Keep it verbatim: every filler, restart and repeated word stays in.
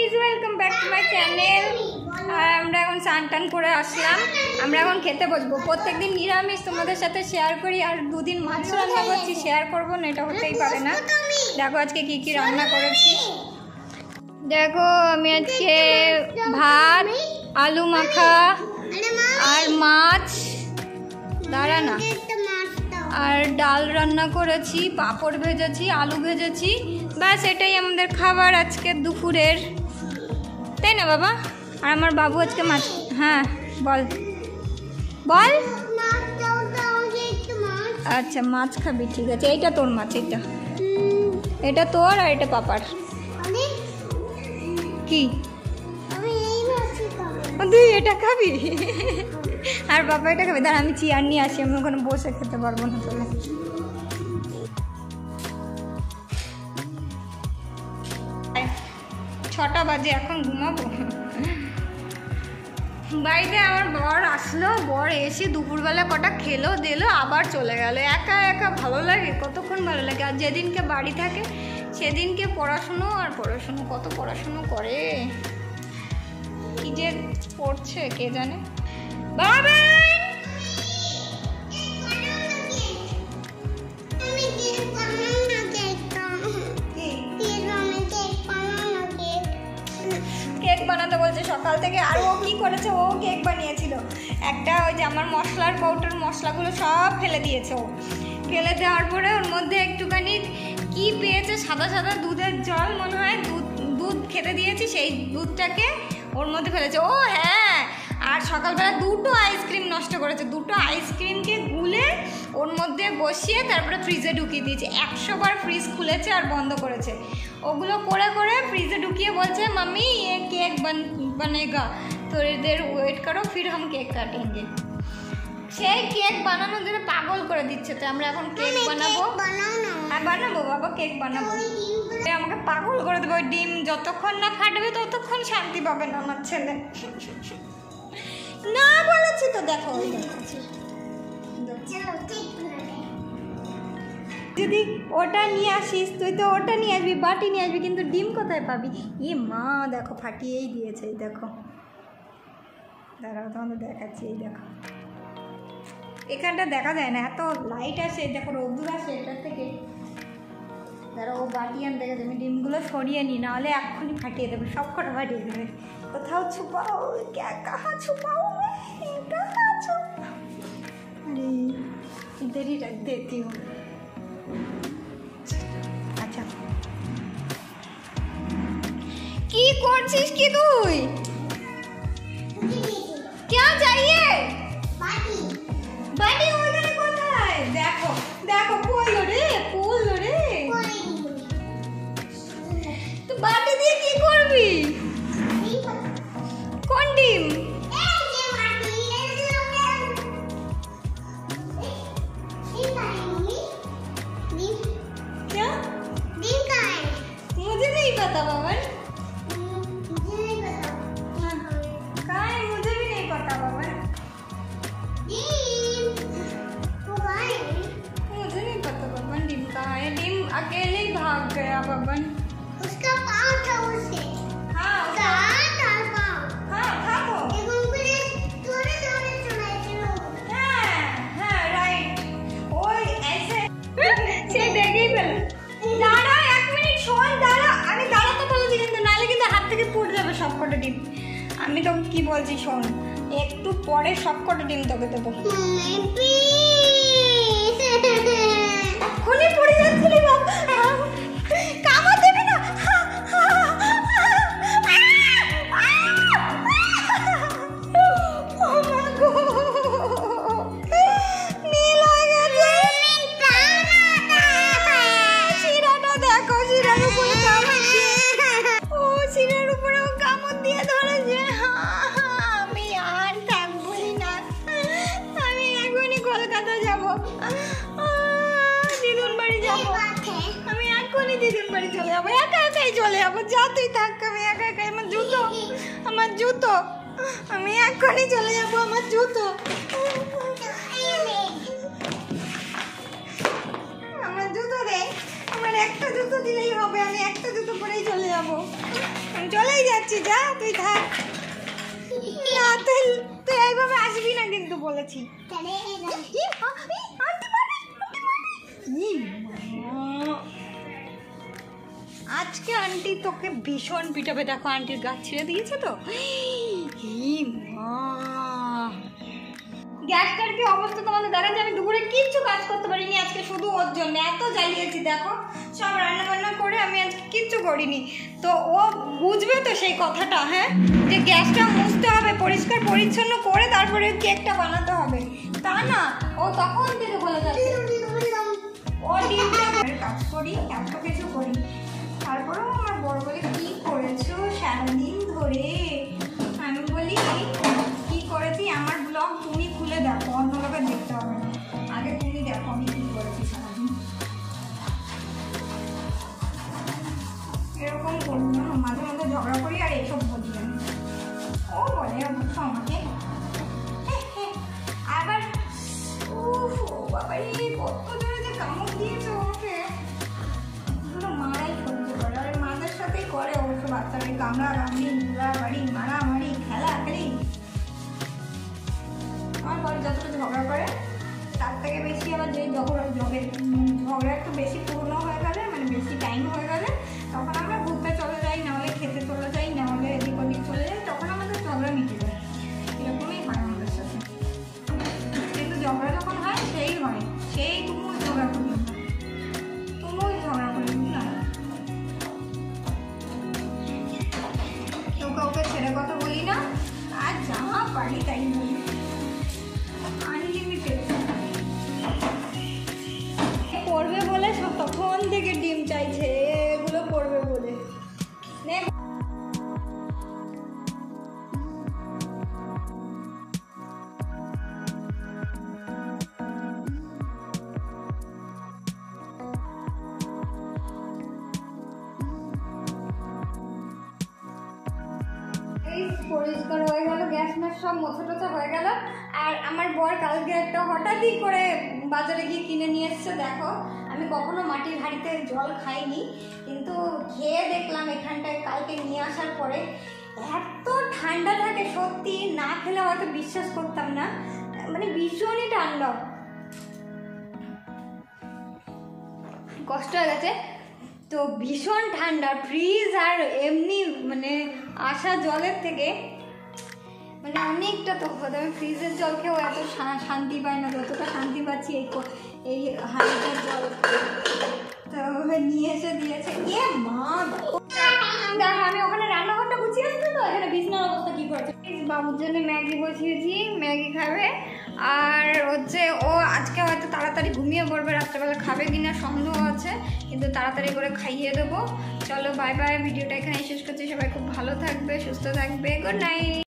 Guys, welcome back to my channel. আর আমরা এখন স্নান টান করে আসলাম, আমরা এখন খেতে বসবো। প্রত্যেকদিন নিরামিষ তোমাদের সাথে শেয়ার করি, আর দুদিন মাছ রান্না করছি, শেয়ার করবো না, এটা হতেই পারে না। দেখো আজকে কি কি রান্না করেছি। দেখো আমি আজকে ভাত, আলু মাখা আর মাছ, দাঁড়া না, আর ডাল রান্না করেছি, পাঁপড় ভেজেছি, আলু ভেজেছি, ব্যাস এটাই আমাদের খাবার আজকে দুপুরের, তাই না বাবা? আর আমার বাবু আজকে মাছ, হ্যাঁ বল বল। আচ্ছা মাছ খাবি, ঠিক আছে। এইটা তোর মাছ, এটা এটা তোর আর এটা পাপার। কি তুই এটা খাবি আর বাবা এটা খাবে? দাঁড়া আমি চেয়ার নিয়ে আসি, আমি ওখানে বসে খেতে পারবো না। চলে ছটা বাজে, এখন ঘুমাবো। বাড়িতে আমার বর আসলো, বর এসে দুপুরবেলা কটা খেলো দিলো, আবার চলে গেল। একা একা ভালো লাগে, কতক্ষণ ভালো লাগে। আর যেদিনকে বাড়ি থাকে সেদিনকে পড়াশুনো আর পড়াশুনো, কত পড়াশুনো করে, কি যে পড়ছে কে জানে। বাবা কেক বানাতে বলছে সকাল থেকে। আর ও কি করেছে, ও কেক বানিয়েছিল একটা, ওই যে আমার মশলার কৌটোর মশলাগুলো সব ফেলে দিয়েছে। ও ফেলে দেওয়ার পরে ওর মধ্যে একটুখানি কি পেয়েছে, সাদা সাদা দুধের জল মনে হয়, দুধ দুধ খেতে দিয়েছি, সেই দুধটাকে ওর মধ্যে ফেলেছে। ও হ্যাঁ, আর সকালবেলা দুটো আইসক্রিম নষ্ট করেছে, দুটো আইসক্রিমকে গুলে ওর মধ্যে বসিয়ে তারপরে ফ্রিজে ঢুকিয়ে দিয়েছে। একশো বার ফ্রিজ খুলেছে আর বন্ধ করেছে। ওগুলো করে করে ফ্রিজে ঢুকিয়ে বলছে মাম্মি ये केक बन बनेगा, थोड़ी देर ওয়েট করো, ফির হাম কেক কাটেंगे। সেই কেক বানানোর জন্য পাগল করে দিচ্ছে। তো আমরা এখন কেক বানাবো, আর বানাবো বাবা, কেক বানাবো। আমাকে পাগল করে দেবো। ডিম যতক্ষণ না ফাটবে ততক্ষণ শান্তি পাবে না আমার ছেলে। না বলেছি তো, দেখো যদি ওটা নিয়ে আসিস, তুই তো ওটা নিয়ে আসবি, বাটি নিয়ে আসবি, কিন্তু ডিম কোথায় পাবি? এ মা দেখো ফাটিয়েই দিয়েছে। এই দেখো, দাঁড়াও তোমাদের দেখাচ্ছি। এই দেখো এখানটা দেখা যায় না, এত লাইট আসে, দেখো রোদ্দুর আসে এটার থেকে। দাঁড়া ও বাটি আনতে গেছে, আমি ডিমগুলো সরিয়ে নিই, নাহলে এক্ষুনি ফাটিয়ে দেবে, সব কটা ফাটিয়ে দেবে। কোথাও ছুপাও, কাহা ছুপাও, আরে इधर ही रख देती हूँ। আচ্ছা কি করছিস কি তুই? क्या चाहिए? बाटी बाटी उधर কোথায়? দেখো দেখো পড়লো রে, পড়লো রে। তো বাটি দিয়ে কি করবি? কোন ডিম? मुझे नहीं पता बाबा, मुझे नहीं पता। कहाँ है? मुझे भी नहीं पता बाबा। मुझे नहीं पता बाबा डिम कहाँ है। डिम अकेले ही भाग गया बाबा। उसका पाँव था उसे। हाँ उसका हाथ था पाँव। हाँ था वो। एक उंगली थोड़े थोड़े चुराए थे लोग। हाँ हाँ राइट, वो ऐसे से देखे ही पहले। दाड़ा एक मिनट शोन, दाड़ा আমি দাঁড়াতে বলেছি, কিন্তু নালে কিন্তু হাত থেকে পড়ে যাবে সবকটা ডিম। আমি তো কি বলছি শোন, একটু পরে সবকটা ডিম তোকে দেবো। এক্ষুনি পড়ে যাচ্ছিলি বাবা, কামড় দেবে না। নীল হয়ে গেছে শিরাটা, দেখো শিরার উপরে কামড় দিয়ে, ও শিরার উপরে ও কামড় দিয়ে ধরেছে। আমি আর থাকবোই না, আমি এখনই কলকাতা যাবো, দিদুন বাড়ি যাবো। আমি এখনই দিদুন বাড়ি চলে যাবো, একা একাই চলে যাবো। যা তুই থাক, আমি একা একাই। আমার জুতো, আমার জুতো, আমি এখনই চলে যাবো। আমার জুতো, আমার জুতো দে, আমার একটা জুতো দিলেই হবে, আমি একটা জুতো পরেই চলে যাবো। চলেই যাচ্ছি, যা তুই থাক। না তুই তুই এইভাবে আসবি না কিন্তু বলেছি। আজকে আন্টি তোকে ভীষণ পিটাবে। দেখো আন্টির গাছ ছেড়ে দিয়েছে তো। গ্যাসটার কি অবস্থা তোমাদের দেখা যায়। আমি দুপুরে কিচ্ছু কাজ করতে পারিনি আজকে, শুধু ওর জন্য এত জ্বালিয়েছি। দেখো সব রান্না বান্না করে আমি আজকে কিচ্ছু করিনি। তো ও বুঝবে তো সেই কথাটা, হ্যাঁ, যে গ্যাসটা মুছতে হবে, পরিষ্কার পরিচ্ছন্ন করে তারপরে কেকটা বানাতে হবে। তা না, ও তখন থেকে বলে যাচ্ছে ও ডিমটা কাজ করি, এত কিছু করি, তারপরেও আমার বড় বলে কি করেছো সারাদিন ধরে। আমি বলি কি করেছি, আমার ব্লগ তুমি খুলে দেখো, অন্য লোকের দেখতে হবে না, আগে তুমি দেখো আমি কি করেছি সারাদিন। এরকম করি না, মাঝে মাঝে ঝগড়া করি আর এইসব বলি আমি। ও বলে অবশ্য আমাকে আবার বাবা কত জোরে যে কামড় দিয়েছে ওকে, মারাই করতে পারে। আর মাদের সাথেই করে অবশ্য বাচ্চাদের কামড়া কামড়ি, মুড়া বাড়ি, মারামারি, খেলা খেলি। আমার ঘরে যতটা ঝগড়া করে তার থেকে বেশি আবার যে ঝগড়া জবে ঝগড়া একটু বেশি পুরনো হয়ে গেলে, মানে বেশি টাইম হয়ে গেলে, তখন আমরা ঘুরতে চলে যাই, নাহলে খেতে চলে যাই, নাহলে এদিক ওদিক চলে যাই, তখন আমাদের ঝগড়া মিটে যায়। এরকমই হয় আমাদের সাথে। কিন্তু ঝগড়া যখন হয় সেই হয়, সেই তুমুল ঝগড়া করি, তুমুল ঝগড়া করি, বুঝলাম। কেউ কাউকে ছেড়ে কথা বলি না, আর যা পারি তাই বলি, আনলিমিটেড। পড়বে বলে তখন থেকে ডিম চাইছে, এগুলো পড়বে বলে। পরিষ্কার হয়ে গেল, গ্যাস ম্যাস সব মোছা টোছা হয়ে গেল। আর আমার বর কালকে একটা হঠাৎই করে বাজারে গিয়ে কিনে নিয়ে এসছে। দেখো আমি কখনো মাটির হাঁড়িতে জল খাইনি, কিন্তু খেয়ে দেখলাম এখানটায় কালকে নিয়ে আসার পরে এত ঠান্ডা থাকে, সত্যি না খেলে হয়তো বিশ্বাস করতাম না, মানে ভীষণই ঠান্ডা, কষ্ট হয়ে গেছে। তো ভীষণ ঠান্ডা, ফ্রিজ আর এমনি মানে আসা জলের থেকে মানে অনেকটা তফাৎ। আমি ফ্রিজের জল খেয়েও এত শান্তি পাই না যতটা শান্তি পাচ্ছি এই এই হাঁড়িটার জল। তো নিয়ে এসে দিয়েছে। এ মা দেখো, আমি ওখানে রান্নাঘরটা গুছিয়ে আসছি তো, এখানে বিছানার অবস্থা কি করেছে। বাবুর জন্য ম্যাগি বসিয়েছি, ম্যাগি খাবে। আর হচ্ছে ও আজকে হয়তো তাড়াতাড়ি ঘুমিয়ে পড়বে, রাত্রেবেলা খাবে কিনা সন্দেহ আছে, কিন্তু তাড়াতাড়ি করে খাইয়ে দেবো। চলো বাই বাই, ভিডিওটা এখানে শেষ করছি। সবাই খুব ভালো থাকবে, সুস্থ থাকবে, গুড নাইট।